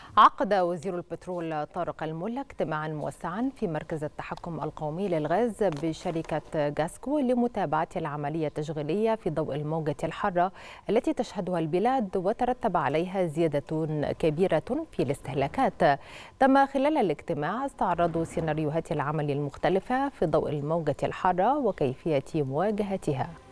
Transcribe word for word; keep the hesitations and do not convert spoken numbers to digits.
عقد وزير البترول طارق الملا اجتماعا موسعا في مركز التحكم القومي للغاز بشركة غاسكو لمتابعة العملية التشغيلية في ضوء الموجة الحارة التي تشهدها البلاد وترتب عليها زيادة كبيرة في الاستهلاكات. تم خلال الاجتماع استعراض سيناريوهات العمل المختلفة في ضوء الموجة الحارة وكيفية مواجهتها.